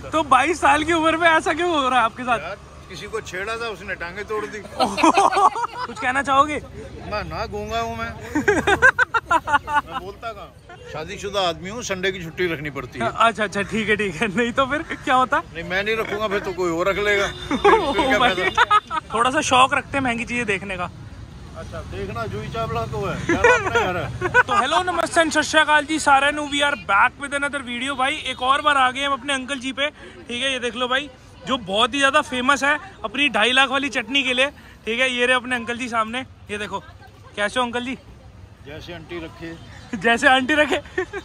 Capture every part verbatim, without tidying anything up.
था। तो बाईस साल की उम्र में ऐसा क्यों हो रहा है आपके साथ? यार किसी को छेड़ा था, उसने टांगे तोड़ दी। कुछ कहना चाहोगे? मैं ना गूंगा हूँ मैं। मैं बोलता कहाँ? शादीशुदा आदमी हूँ, संडे की छुट्टी रखनी पड़ती है। अच्छा अच्छा ठीक है ठीक है, नहीं तो फिर क्या होता? नहीं मैं नहीं रखूंगा, फिर तो कोई और रख लेगा। फिर, फिर क्या फायदा? थोड़ा सा शौक रखते हैं महंगी चीजें देखने का। अच्छा देखना जूही चावला तो है यार, अपने घर है। तो हेलो नमस्ते एंड सत श्री अकाल जी सारे नु, we are back with another video. भाई एक और बार आ गए हम अपने अंकल जी पे, ठीक है। ये देख लो भाई, जो बहुत ही ज्यादा फेमस है अपनी ढाई लाख वाली चटनी के लिए, ठीक है। ये रहे अपने अंकल जी सामने, ये देखो। कैसे हो अंकल जी? जैसे आंटी रखे जैसे आंटी रखे।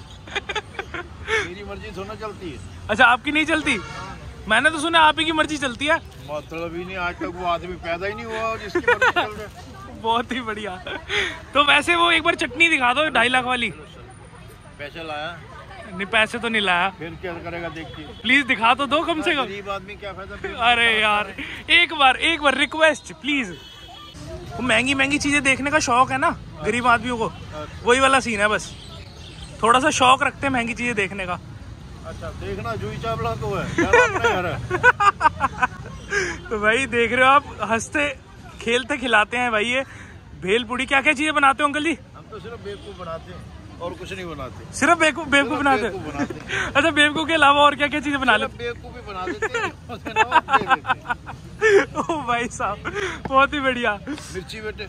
मेरी मर्जी थोड़ा चलती है। अच्छा आपकी नहीं चलती? मैंने तो सुना आप ही की मर्जी चलती है। मतलब ही नहीं, आज तक वो आदमी पैदा ही नहीं हुआ जिसकी मर्जी चल रहा है। बहुत ही बढ़िया। तो वैसे वो एक बार चटनी दिखा दो ढाई लाख वाली। पैसे लाया? नहीं पैसे तो नहीं लाया। फिर क्या करेगा देख के? प्लीज दिखा तो दो कम से कम। गरीब आदमी क्या फायदा? अरे यार एक बार एक बार रिक्वेस्ट प्लीज। वो महंगी महंगी चीजें देखने का शौक है ना गरीब आदमियों को, वही वाला सीन है बस। थोड़ा सा शौक रखते हैं महंगी चीजें देखने का। अच्छा देखना जूही चावला तो है यार, अपने घर है। तो भाई देख रहे हो आप, हंसते खेलते खिलाते हैं भाई ये भेलपुड़ी। क्या क्या चीजें बनाते हो अंकल जी? हम तो सिर्फ बेवकूफ बनाते हैं और कुछ नहीं बनाते। सिर्फ बेवकूफ बेवकूफ बनाते हैं? अच्छा बेवकूफ के अलावा और क्या क्या चीजें बना लेते? बेवकूफ भी बना देते हैं। ओ भाई साहब बहुत ही बढ़िया। मिर्ची बेटे,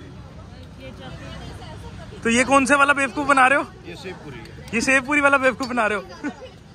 तो ये कौन से वाला बेवकूफ बना रहे हो? ये सेवपुरी है। ये सेवपुरी वाला बेवकूफ बना रहे हो?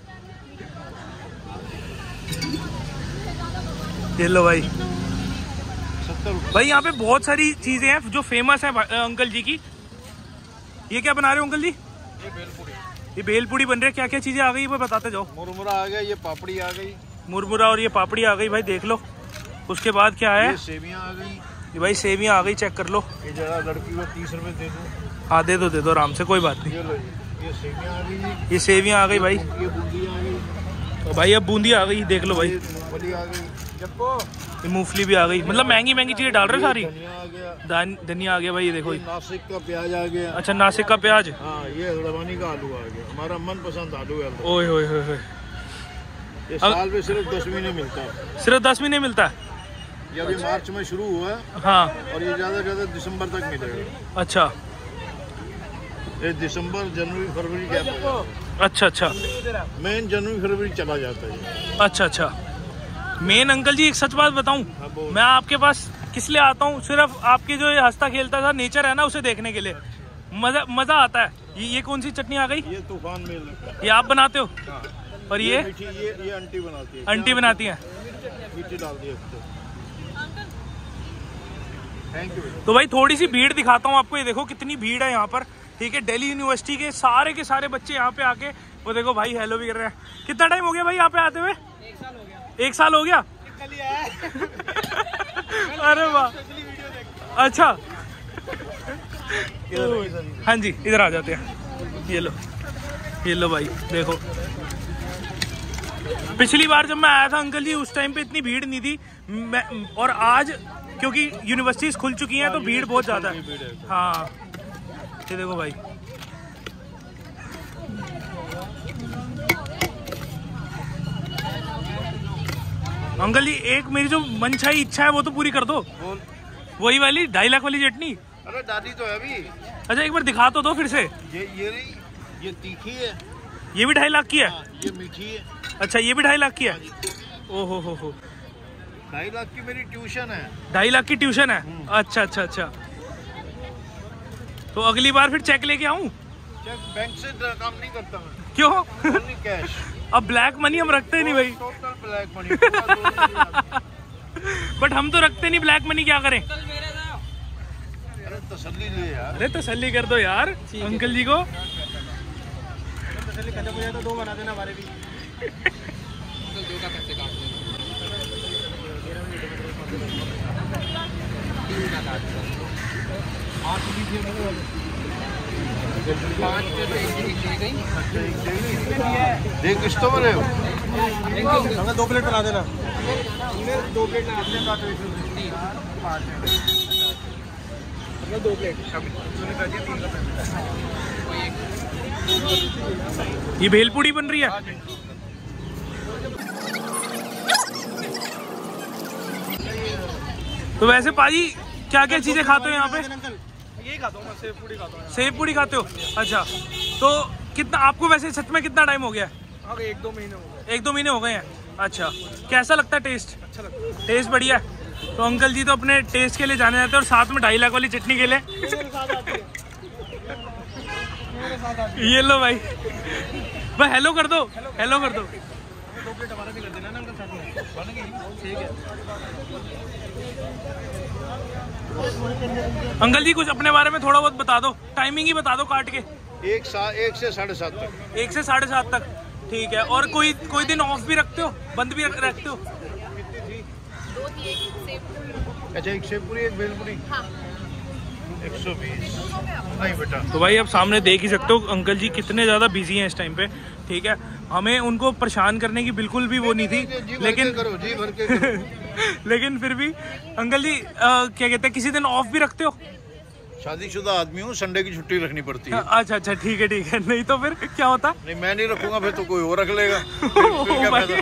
ये लो भाई। भाई यहाँ पे बहुत सारी चीजें हैं जो फेमस है अंकल जी की। ये क्या बना रहे हो अंकल जी? ये भेलपुरी। ये भेलपुरी बन रही है। क्या क्या चीजें आ गई वो बताते जाओ। मुरमुरा आ गया, ये पापड़ी आ गई। मुरमुरा और ये पापड़ी आ गई भाई, देख लो। उसके बाद क्या है? ये सेवियां आ गई। ये भाई सेवियां आ गई, चेक कर लो। ये जरा लड़की को तीस रुपए दे दो। हाँ दे दो दे दो आराम से, कोई बात नहीं। ये लो, ये सेवियां आ गई। ये सेवियां आ गई भाई। ये बूंदी आ गई। तो भाई अब बूंदी आ गई, देख लो भाई। मूंगफली आ गई। ये मूंगफली भी आ गई। मतलब महंगी महंगी चीजें डाल रहे हो सारी। धनिया आ गया। दान धनिया आ गया भाई, ये देखो। नासिक का प्याज आ गया। अच्छा नासिक का प्याज। हाँ ये हल्द्वानी का आलू आ गया, हमारा मनपसंद आलू है। ओए होए होए होए। ये साल में सिर्फ दस महीने मिलता है। सिर्फ दस महीने मिलता है? ये अभी मार्च में शुरू हुआ है। हाँ। और ये ज्यादा से ज्यादा दिसंबर तक मिलेगा। अच्छा ये दिसंबर जनवरी फरवरी क्या? अच्छा अच्छा। मेन जनवरी फरवरी चला जाता है। अच्छा अच्छा। मेन अंकल जी एक सच बात बताऊं, मैं आपके पास किस लिए आता हूँ? सिर्फ आपके जो ये हंसता खेलता था नेचर है ना, उसे देखने के लिए। मजा मजा आता है। ये ये कौन सी चटनी आ गई? ये तूफान मेल। ये आप बनाते हो? हाँ। और ये ये ये, ये आंटी बनाती है। आंटी बनाती है। मीठी डाल दी। Thank you. तो भाई थोड़ी सी भीड़ दिखाता हूँ आपको। ये देखो कितनी भीड़ है यहाँ पर, ठीक है। दिल्ली यूनिवर्सिटी के सारे के सारे बच्चे यहाँ पे आके, वो देखो भाई हेलो भी कर रहे हैं। कितना टाइम हो गया भाई यहाँ पे आते हुए? एक साल हो गया। एक साल हो गया? अरे वाह। अच्छा हाँ जी इधर आ जाते हैं। ये लो ये लो भाई देखो। पिछली बार जब मैं आया था अंकल जी, उस टाइम पे इतनी भीड़ नहीं थी। मैं, और आज क्योंकि यूनिवर्सिटीज खुल चुकी हैं तो भीड़ बहुत ज्यादा है। हाँ ये देखो भाई। अंकल जी एक मेरी जो मनचाही इच्छा है वो तो पूरी कर दो। बोल। वही वाली ढाई लाख वाली चटनी। अरे दादी तो है अभी। अच्छा एक बार दिखा तो दो फिर से। ये ये नहीं, ये तीखी है। ये भी ढाई लाख की है? हाँ, ये मीठी है। अच्छा ये भी ढाई लाख की है? ओहो हो हो। ढाई लाख की मेरी ट्यूशन है। ढाई लाख की ट्यूशन है? अच्छा अच्छा अच्छा। तो अगली बार फिर चेक लेके आऊं? चेक बैंक से काम नहीं करता मैं। क्यों? Only cash. अब ब्लैक मनी हम रखते नहीं भाई। Total black money. बट हम तो रखते नहीं ब्लैक मनी, क्या करें? अरे तसल्ली ले यार। अरे तसल्ली कर दो यार अंकल जी को। तसल्ली खत्म हो जाए तो दो बना देना हमारे भी। दो का पैसे काट देना। देख किस्तों में रहे हो? हमें दो प्लेट बना देना। दो प्लेट दो प्लेट। ये भेलपुड़ी बन रही है। तो वैसे पाजी क्या क्या चीजें खाते हो यहाँ पे? यही खाता हूँ मैं, सेव पूड़ी खाता हूँ। सेव पूड़ी खाते हो? अच्छा, तो कितना आपको वैसे सच में कितना टाइम हो गया? हाँ एक दो महीने हो गए। एक दो महीने हो गए हैं। अच्छा, कैसा लगता है टेस्ट? अच्छा लगता है। टेस्ट बढ़िया है। तो अंकल जी तो अपने टेस्ट के लिए जाने जाते हैं और साथ में ढाई लाख वाली चटनी के लिए ये लो भाई, भाई हेलो कर दो, हेलो कर दो। दो प्लेट हमारा भी कर देना ना अंकल, साथ में बन गई। ठीक है अंकल जी कुछ अपने बारे में थोड़ा बहुत बता दो, टाइमिंग ही बता दो काट के। एक सा एक से साढ़े सात तक। एक से साढ़े सात तक, ठीक है। और कोई कोई दिन ऑफ भी रखते हो, बंद भी रख, रखते हो? अच्छा, एक सेव पूरी, एक भेलपुरी। एक सौ बीस। नहीं बेटा। तो भाई आप सामने देख ही सकते हो अंकल जी कितने ज़्यादा बिजी हैं इस टाइम पे, ठीक है। हमें उनको परेशान करने की बिल्कुल भी वो नहीं थी, लेकिन करो जी भर के करो। लेकिन फिर भी अंकल जी आ, क्या कहते हैं, किसी दिन ऑफ भी रखते हो? शादीशुदा आदमी हूँ, संडे की छुट्टी रखनी पड़ती है। अच्छा अच्छा, ठीक है ठीक है। नहीं तो फिर क्या होता? नहीं मैं नहीं रखूंगा, फिर तो कोई और रख लेगा। ओ भाई,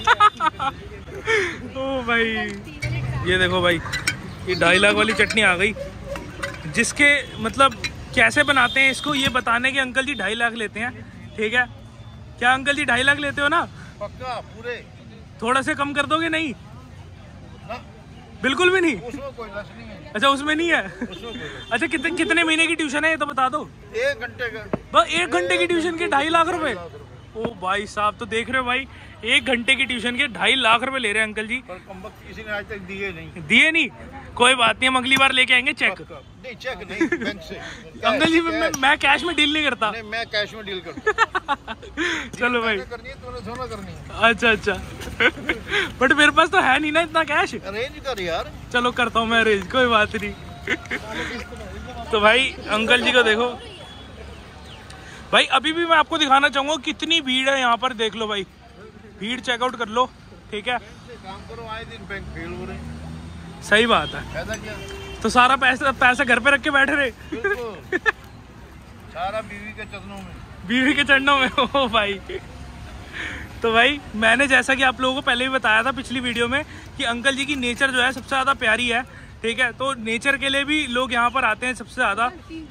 ओ भाई ये देखो भाई, ये ढाई लाख वाली चटनी आ गई, जिसके मतलब कैसे बनाते हैं इसको ये बताने के अंकल जी ढाई लाख लेते हैं, ठीक है। क्या अंकल जी ढाई लाख लेते हो ना? पक्का पूरे। थोड़ा से कम कर दोगे? नहीं ना, बिल्कुल भी नहीं। उसमें कोई रस नहीं है। अच्छा उसमें नहीं है। उसमें कोई रस। अच्छा कितने कितने महीने की ट्यूशन है ये तो बता दो। एक घंटे का। बस एक घंटे की ट्यूशन के ढाई लाख रुपए? ओ भाई साहब, तो देख रहे हो भाई, एक घंटे की ट्यूशन के ढाई लाख रुपए ले रहे हैं अंकल जी। पर कमबख्त किसी ने आज तक दिए नहीं। दिए नहीं? कोई बात नहीं, हम अगली बार लेके आएंगे चेक। नहीं चेक नहीं, बैंक से। अंकल जी मैं, मैं कैश में डील नहीं करता। नहीं मैं कैश में डील करता हूं। चलो भाई, करनी है तूने सोना करनी है। अच्छा अच्छा बट मेरे पास तो है नहीं ना इतना कैश। अरेंज कर यार। चलो करता हूँ मैं अरेंज, कोई बात नहीं। तो भाई अंकल जी को देखो भाई, अभी भी मैं आपको दिखाना चाहूंगा कितनी भीड़ है यहाँ पर। देख लो भाई, भीड़ चेकआउट कर लो, ठीक है। काम करो, आए दिन बैंक फेल हो रहे हैं। सही बात है। फायदा क्या? तो सारा पैसा पैसा घर पे रख के बैठे रहे। बिल्कुल। सारा बीवी के चरणों में। बीवी के चरणों में। ओ भाई, तो भाई मैंने जैसा कि आप लोगों को पहले भी बताया था पिछली वीडियो में कि अंकल जी की नेचर जो है सबसे ज़्यादा प्यारी है, ठीक है। तो नेचर के लिए भी लोग यहाँ पर आते हैं सबसे ज़्यादा।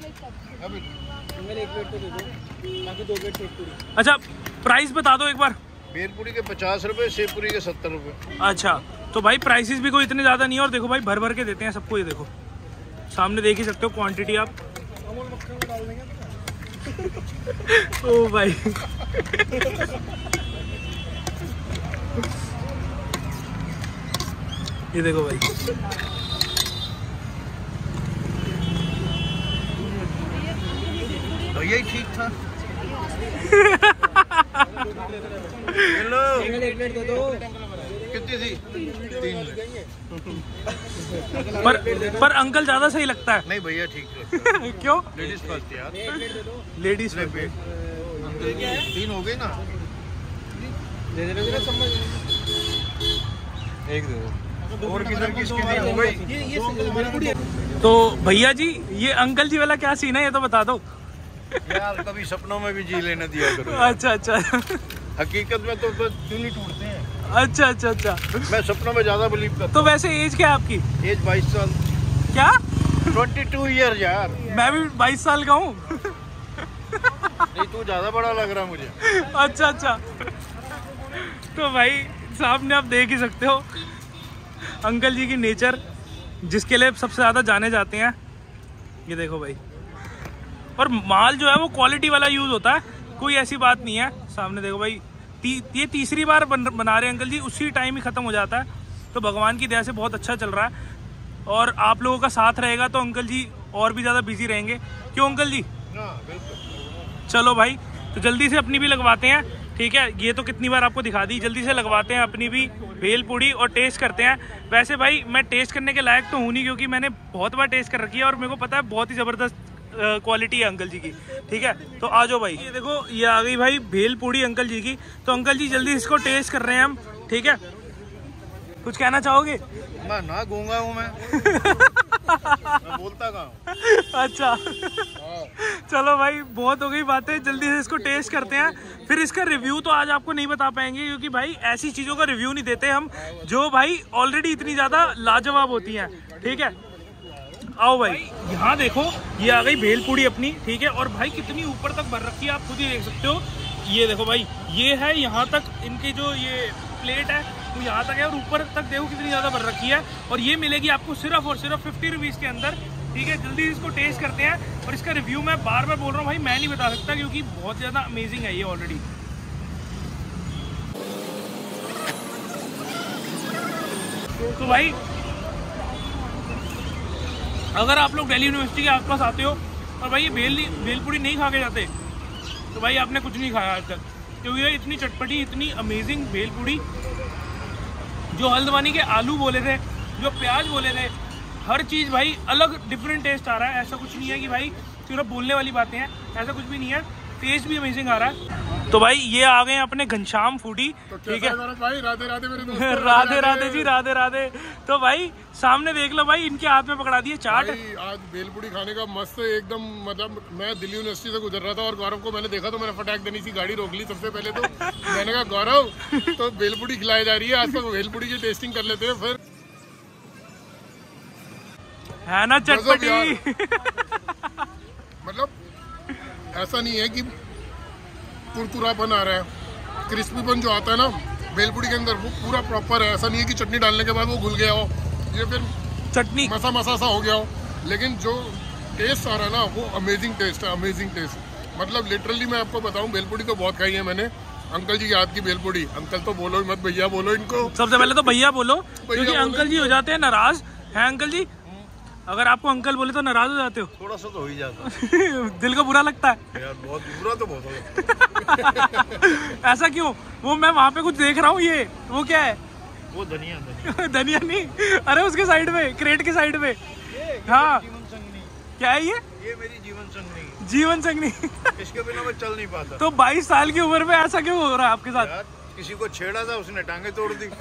अच्छा प्राइस बता दो एक बार। भेलपुरी के पचास रुपए, सेवपुरी के सत्तर रुपए। अच्छा, तो भाई प्राइसेस भी कोई इतने ज़्यादा नहीं है। और देखो भाई भर भर के देते हैं सबको, ये देखो सामने देख ही सकते हो क्वांटिटी आप। ओ भाई ये देखो भाई, तो यही ठीक था। हेलो, एक प्लेट दे दो। कितनी थी? तीन। पर पर अंकल ज्यादा सही लगता है। नहीं भैया ठीक है। क्यों? लेडीज फर्स्ट यार। लेडीज पे तीन हो गई ना। दे दे समझ। एक दे दो। और किधर किसकी तीन हो गई? तो भैया जी ये अंकल जी वाला क्या सीन है ये तो बता दो यार। कभी सपनों में भी जी लेने दिया करो। अच्छा अच्छा हकीकत में तो दिल ही टूटते हैं। अच्छा अच्छा अच्छा। मैं सपनों में ज्यादा बिलीव करता तो वैसे एज क्या है आपकी? हूँ। एज बाईस साल। क्या? ट्वेंटी टू ईयर यार। मैं भी बाईस साल का हूँ। नहीं तू ज्यादा बड़ा लग रहा मुझे। अच्छा अच्छा। तो भाई सामने आप देख ही सकते हो अंकल जी की नेचर, जिसके लिए सबसे ज़्यादा जाने जाते हैं। ये देखो भाई, और माल जो है वो क्वालिटी वाला यूज़ होता है, कोई ऐसी बात नहीं है। सामने देखो भाई, ती, ये तीसरी बार बन, बना रहे हैं अंकल जी, उसी टाइम ही ख़त्म हो जाता है। तो भगवान की दया से बहुत अच्छा चल रहा है, और आप लोगों का साथ रहेगा तो अंकल जी और भी ज़्यादा बिजी रहेंगे। क्यों अंकल जी? चलो भाई, तो जल्दी से अपनी भी लगवाते हैं, ठीक है। ये तो कितनी बार आपको दिखा दी, जल्दी से लगवाते हैं अपनी भी भेलपूड़ी और टेस्ट करते हैं। वैसे भाई मैं टेस्ट करने के लायक तो हूँ नहीं, क्योंकि मैंने बहुत बार टेस्ट कर रखी है और मेरे को पता है बहुत ही ज़बरदस्त क्वालिटी है अंकल जी की, ठीक है। तो आ जाओ भाई, ये देखो ये आ गई भाई भेलपूड़ी अंकल जी की। तो अंकल जी जल्दी इसको टेस्ट कर रहे हैं हम, ठीक है। कुछ कहना चाहोगे? मैं ना गूंगा हूँ मैं। मैं बोलता कहाँ। अच्छा चलो भाई बहुत हो गई बातें, जल्दी से इसको टेस्ट करते हैं। फिर इसका रिव्यू तो आज आपको नहीं बता पाएंगे क्योंकि भाई ऐसी चीज़ों का रिव्यू नहीं देते हम जो भाई ऑलरेडी इतनी ज़्यादा लाजवाब होती हैं। ठीक है आओ भाई, यहाँ देखो ये आ गई भेलपूड़ी अपनी। ठीक है और भाई कितनी ऊपर तक भर रखी है आप खुद ही देख सकते हो। ये देखो भाई ये है यहाँ तक इनकी जो ये प्लेट है वो यहाँ तक है और ऊपर तक देखो कितनी ज़्यादा भर रखी है। और ये मिलेगी आपको सिर्फ और सिर्फ फिफ्टी रुपीज़ के अंदर। ठीक है जल्दी इसको टेस्ट करते हैं और इसका रिव्यू मैं बार बार बोल रहा हूँ भाई, मैं नहीं बता सकता क्योंकि बहुत ज़्यादा अमेजिंग है ये ऑलरेडी। तो भाई अगर आप लोग दिल्ली यूनिवर्सिटी के आसपास आते हो और भाई ये भेल भेलपूड़ी नहीं खा के जाते तो भाई आपने कुछ नहीं खाया आज तक, क्योंकि ये इतनी चटपटी इतनी अमेजिंग भेलपूड़ी, जो हल्द्वानी के आलू बोले थे, जो प्याज बोले थे, हर चीज़ भाई अलग डिफरेंट टेस्ट आ रहा है। ऐसा कुछ नहीं है कि भाई सिर्फ बोलने वाली बातें हैं, ऐसा कुछ भी नहीं है, टेस्ट भी अमेजिंग आ रहा है। तो भाई ये आ गए अपने घनश्याम फूडी। ठीक है भाई राधे राधे मेरे दोस्त, राधे राधे जी राधे राधे। तो भाई सामने देख लो भाई इनके हाथ में पकड़ा दिए चाट। आज भेलपूड़ी खाने का मस्त एकदम, मतलब मैं दिल्ली यूनिवर्सिटी से गुजर रहा था और गौरव को मैंने देखा तो मैंने फटाक देनी सी गाड़ी रोक ली सबसे पहले। तो मैंने कहा गौरव तो भेलपूड़ी खिलाई जा रही है, आज तक भेलपूड़ी की टेस्टिंग कर लेते हैं। फिर है ना चटपटी मतलब ऐसा नहीं है कि कुरकुरापन आ रहा है, क्रिस्पीपन जो आता है ना भेलपूड़ी के अंदर वो पूरा प्रॉपर है। ऐसा नहीं है कि चटनी डालने के बाद वो घुल गया हो, ये फिर चटनी मसा मसा सा हो गया हो, लेकिन जो टेस्ट आ रहा है ना वो अमेजिंग टेस्ट है, अमेजिंग टेस्ट। मतलब लिटरली मैं आपको बताऊं भेलपूड़ी तो बहुत खाई है मैंने, अंकल जी के हाथ की भेलपूड़ी। अंकल तो बोलो मत, भैया बोलो इनको। सबसे पहले तो भैया बोलो क्योंकि अंकल जी हो जाते हैं नाराज। है अंकल जी, अगर आपको अंकल बोले तो नाराज हो जाते हो? थोड़ा सा तो हो ही जाता दिल को बुरा लगता है यार, बहुत बुरा तो बहुत होगा। ऐसा क्यों? वो मैं वहाँ पे कुछ देख रहा हूँ, ये वो क्या है? वो धनिया धनिया धनिया नहीं, अरे उसके साइड में, क्रेट के साइड में। हाँ जीवन संगनी। क्या है ये? ये मेरी जीवन संगनी। जीवन संगनी। इसके बिना मैं चल नहीं पाता। तो बाईस साल की उम्र में ऐसा क्यों हो रहा है आपके साथ? यार किसी को छेड़ा था, उसने टांगे तोड़ दी।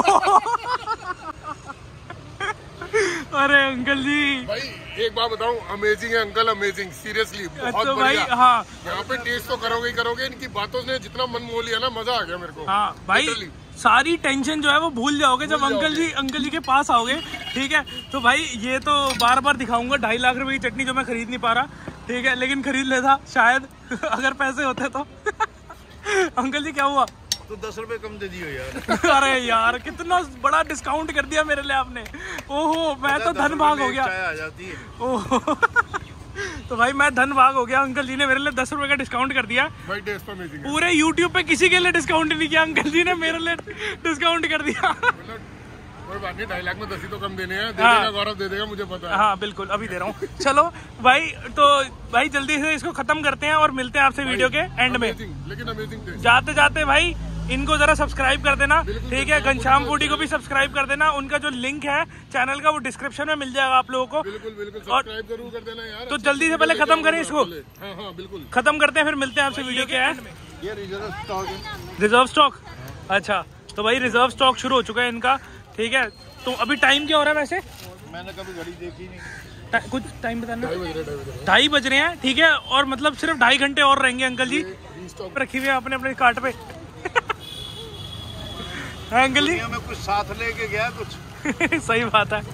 अरे अंकल जी भाई एक बात बताऊं, अमेजिंग है अंकल, अमेजिंग, सीरियसली बहुत तो भाई बढ़िया। हाँ यहाँ पे टेस्ट तो करोगे ही करोगे, इनकी बातों ने जितना मन मोह लिया ना, मजा आ गया मेरे को। हाँ भाई Literally। सारी टेंशन जो है वो भूल जाओगे जब भूल अंकल जी अंकल जी के पास आओगे। ठीक है तो भाई ये तो बार बार दिखाऊंगा ढाई लाख रुपए की चटनी जो मैं खरीद नहीं पा रहा। ठीक है लेकिन खरीद लेता शायद अगर पैसे होते तो। अंकल जी क्या हुआ? तो दस रुपए कम दे दियो यार। अरे यार कितना बड़ा डिस्काउंट कर दिया मेरे लिए आपने। ओहो मैं तो धन भाग हो गया। चाय आ जाती है। ओहो तो भाई मैं धन भाग हो गया, अंकल जी ने मेरे लिए दस रुपए का डिस्काउंट कर दिया। भाई टेस्ट अमेजिंग है। पूरे यूट्यूब पे किसी के लिए डिस्काउंट नहीं किया, अंकल जी ने मेरे लिए डिस्काउंट कर दिया। मतलब कोई बात नहीं, ढाई लाख में दस ही तो कम देने हैं, दे हाँ। देगा गौरव, दे देगा, मुझे पता है। हाँ बिल्कुल अभी दे रहा हूँ। चलो भाई तो भाई जल्दी से इसको खत्म करते हैं और मिलते हैं आपसे वीडियो के एंड में। Amazing, लेकिन अमेजिंग टेस्ट। जाते जाते भाई इनको जरा सब्सक्राइब कर देना। ठीक है घनश्याम फूडी को भी सब्सक्राइब कर देना, उनका जो लिंक है चैनल का वो डिस्क्रिप्शन में मिल जाएगा आप लोगों को। बिल्कुल बिल्कुल और सब्सक्राइब जरूर कर देना यार। तो जल्दी से पहले खत्म करें इसको, हाँ हाँ बिल्कुल खत्म करते हैं फिर मिलते हैं आपसे वीडियो के एंड में। ये रिजर्व स्टॉक है। रिजर्व स्टॉक, अच्छा तो भाई रिजर्व स्टॉक शुरू हो चुका है इनका। ठीक है तो अभी टाइम क्या हो रहा है वैसे? मैंने कभी घड़ी देखी नहीं। टा, कुछ टाइम बताना। ढाई बज रहे ढाई बज रहे ढाई बज रहे हैं। ठीक है और मतलब सिर्फ ढाई घंटे और रहेंगे अंकल जी स्टॉक। रखी हुए हैं अपने अपने कार्ट पे। हाँ अंकल जी दुनिया में कुछ साथ लेके गया कुछ। सही बात है।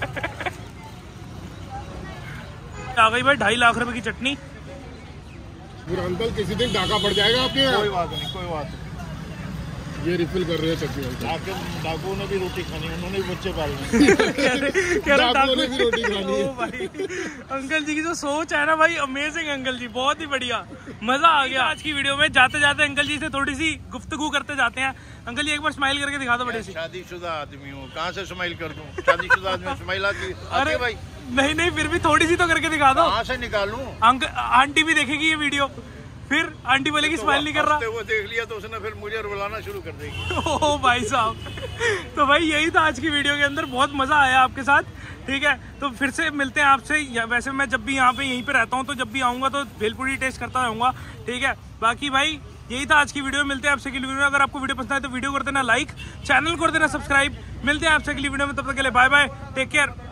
आ गई भाई ढाई लाख रुपए की चटनी। पूरा अंकल किसी दिन डाका पड़ जाएगा आपके यहाँ। कोई बात नहीं, कोई बात नहीं। ये रिफिल कर रहे हैं चटनी अंकल। डाकू डाकुओं ने भी रोटी खानी, उन्होंने भी बच्चे पालने। कह रहे डाकुओं ने भी रोटी खानी है। ओ भाई अंकल जी की जो सोच है ना भाई, अमेजिंग अंकल जी, बहुत ही बढ़िया, मजा आ गया आज की वीडियो में। जाते जाते अंकल जी से थोड़ी सी गुफ्तगू करते जाते हैं। अंकल जी एक बार स्माइल करके दिखा दो बड़े सी। शादीशुदा आदमी हूँ, कहाँ से स्माइल कर दूँ? शादीशुदा आदमी स्माइल आती अरे भाई? नहीं नहीं फिर भी थोड़ी सी तो करके दिखा दो। कहाँ से निकालूं? अंकल आंटी भी देखेगी ये वीडियो, फिर आंटी बोलेगी स्माइल नहीं कर रहा। वो देख लिया तो उसने फिर मुझे रुलाना शुरू कर देगी। ओ भाई साहब, तो भाई यही था आज की वीडियो के अंदर, बहुत मजा आया आपके साथ। ठीक है तो फिर से मिलते हैं आपसे। वैसे मैं जब भी यहाँ पे यहीं पे रहता हूँ तो जब भी आऊँगा तो भेलपूड़ी टेस्ट करता रहूँगा। ठीक है बाकी भाई यही था आज की वीडियो, मिलते हैं आपसे अगली वीडियो में। अगर आपको वीडियो पसंद आए तो वीडियो कर देना लाइक, चैनल कर देना सब्सक्राइब। मिलते हैं आपसे अगली वीडियो में, तब तक के लिए बाय बाय, टेक केयर।